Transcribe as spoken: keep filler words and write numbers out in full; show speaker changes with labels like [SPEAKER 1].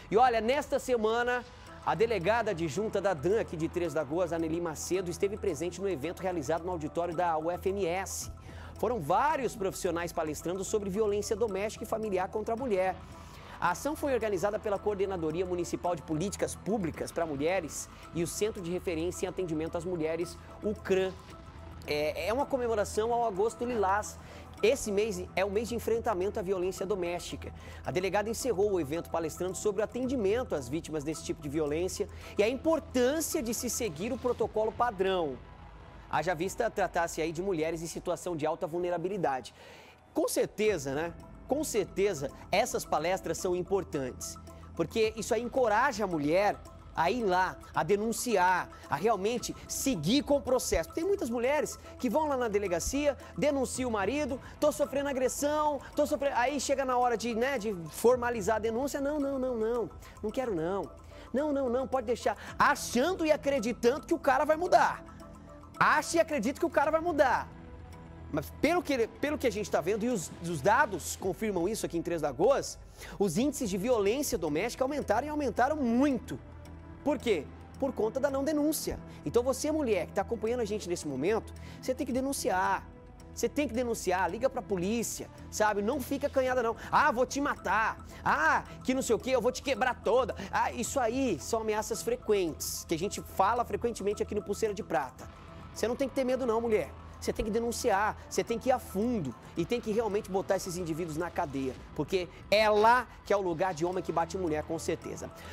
[SPEAKER 1] E olha, nesta semana, a delegada adjunta da D A M aqui de Três Lagoas, Aneli Macedo, esteve presente no evento realizado no auditório da U F M S. Foram vários profissionais palestrando sobre violência doméstica e familiar contra a mulher. A ação foi organizada pela Coordenadoria Municipal de Políticas Públicas para Mulheres e o Centro de Referência em Atendimento às Mulheres, o CRAM. É, é uma comemoração ao Agosto Lilás. Esse mês é o mês de enfrentamento à violência doméstica. A delegada encerrou o evento palestrando sobre o atendimento às vítimas desse tipo de violência e a importância de se seguir o protocolo padrão. Haja vista tratar-se aí de mulheres em situação de alta vulnerabilidade. Com certeza, né? Com certeza, essas palestras são importantes, porque isso aí encoraja a mulher a ir lá, a denunciar, a realmente seguir com o processo. Tem muitas mulheres que vão lá na delegacia, denunciam o marido, tô sofrendo agressão, tô sofrendo... Aí chega na hora de, né, de formalizar a denúncia, não, não, não, não, não quero não. Não, não, não, pode deixar, achando e acreditando que o cara vai mudar. Acha e acredita que o cara vai mudar. Mas pelo que, pelo que a gente está vendo, e os, os dados confirmam isso aqui em Três Lagoas, os índices de violência doméstica aumentaram e aumentaram muito. Por quê? Por conta da não denúncia. Então você, mulher, que está acompanhando a gente nesse momento, você tem que denunciar. Você tem que denunciar, liga para a polícia, sabe? Não fica acanhada não. Ah, vou te matar. Ah, que não sei o quê, eu vou te quebrar toda. Ah, isso aí são ameaças frequentes, que a gente fala frequentemente aqui no Pulseira de Prata. Você não tem que ter medo não, mulher. Você tem que denunciar, você tem que ir a fundo e tem que realmente botar esses indivíduos na cadeia, porque é lá que é o lugar de homem que bate mulher, com certeza.